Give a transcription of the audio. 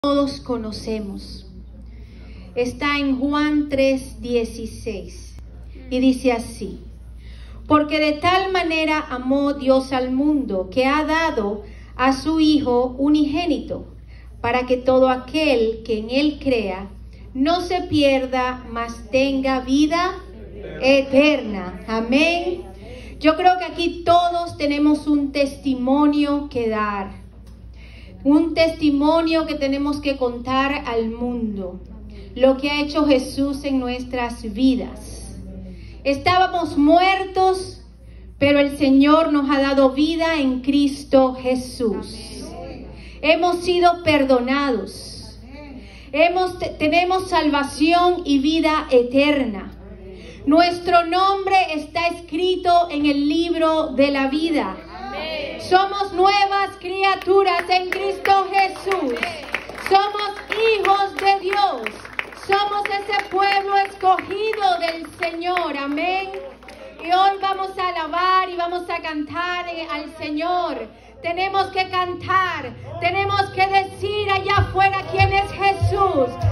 todos conocemos. Está en Juan 3:16 y dice así: porque de tal manera amó Dios al mundo, que ha dado a su Hijo unigénito, para que todo aquel que en él crea no se pierda, mas tenga vida eterna. Amén. Yo creo que aquí todos tenemos un testimonio que dar, un testimonio que tenemos que contar al mundo, lo que ha hecho Jesús en nuestras vidas. Estábamos muertos, pero el Señor nos ha dado vida en Cristo Jesús. Hemos sido perdonados. Tenemos salvación y vida eterna. Nuestro nombre está escrito en el libro de la vida. Somos nuevas criaturas en Cristo Jesús. Somos hijos de Dios. Somos ese pueblo escogido del Señor. Amén. Y hoy vamos a alabar y vamos a cantar al Señor. Tenemos que cantar. Tenemos que decir allá afuera quién es Jesús.